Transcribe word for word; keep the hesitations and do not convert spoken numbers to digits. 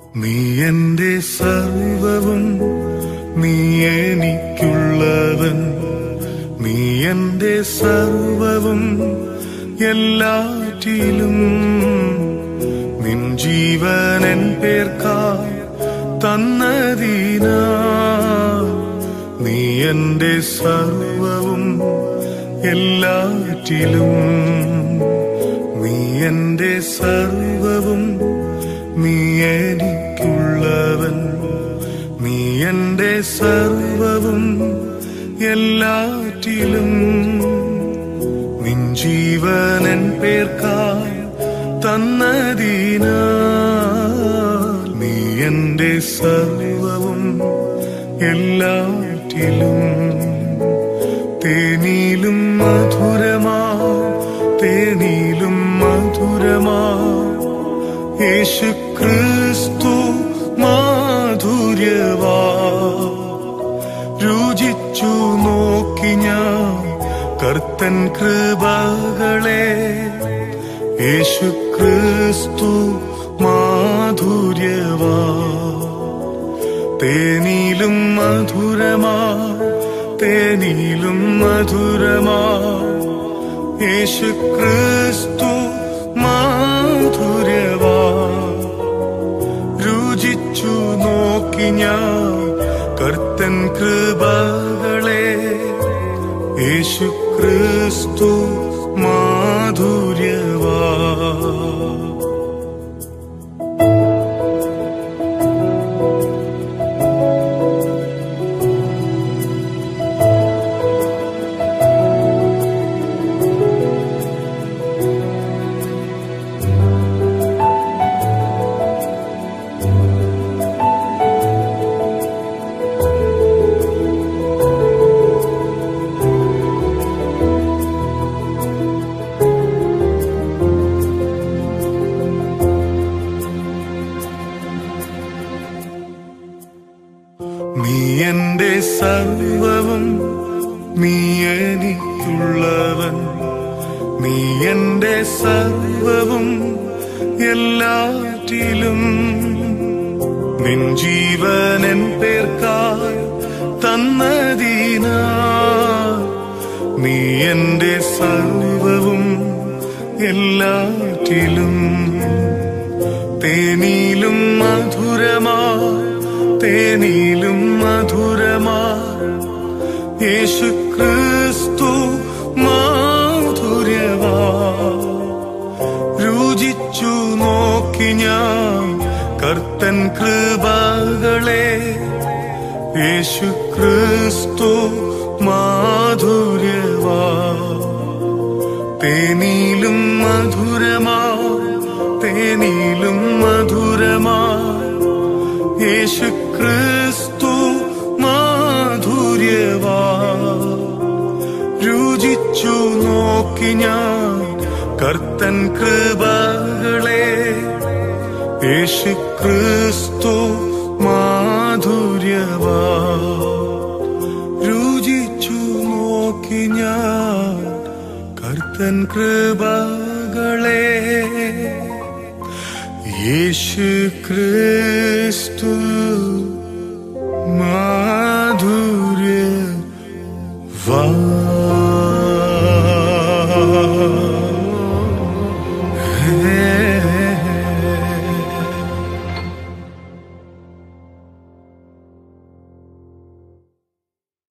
നീ എന്റെ സർവവും, നീ എനിക്കുള്ളവൻ. നീ എന്റെ സർവവും എല്ലാറ്റിലും. നിൻ ജീവനൻ പേർക്കായി തന്നതിനാൽ നീ എന്റെ സർവവും എല്ലാറ്റിലും. നീ എന്റെ സർവവും, നീ എനിക്കുള്ളവൻ. നീ എന്റെ സർവവും എല്ലാറ്റിലും. നിൻ ജീവനൻ പേർക്കായി തന്നതിനാൽ നീ എന്റെ സർവവും എല്ലാറ്റിലും. തേനിലും മധുരമാ, തേനിലും മധുരമാ യേശു ക്രിസ്തു മാധുര്യവാ. രുചിച്ചു നോക്കി ഞാൻ കർത്തൻ കൃപകളെ. യേശു ക്രിസ്തു മാധുര്യവാ. തേനിലും മധുരമാ, തേനിലും മധുരമാ യേശു ക്രിസ്തു മാധുര്യവാ. രുചിച്ചു നോക്കി ഞാൻ കർത്തൻ കൃപകളെ. യേശു ക്രിസ്തു മാധുര്യവാ. നീ എന്റെ സർവവും, നീ എനിക്കുള്ളവൻ. നീ എന്റെ സർവവും എല്ലാറ്റിലും. നിൻ ജീവനൻ പേർക്കായി തന്നതിനാൽ നീ എന്റെ സർവവും എല്ലാറ്റിലും. തേനിലും മധുരമാ, തേനിലും മധുരമാ യേശു ക്രിസ്തു മാധുര്യവാ. രുചിച്ചു നോക്കി ഞാൻ കർത്തൻ കൃപകളെ. യേശു ക്രിസ്തു മാധുര്യവാ. തേനിലും മധുരമാ, തേനിലും മധുരമാ യേശു ക്രിസ്തു മാധുര്യവാ. രുചിച്ചു നോക്കി ഞാൻ കർത്തൻ കൃപകളെ. യേശു ക്രിസ്തു മാധുര്യവാ. രുചിച്ചു നോക്കി ഞാൻ കർത്തൻ കൃപകളെ. യേശു ക്രിസ്തു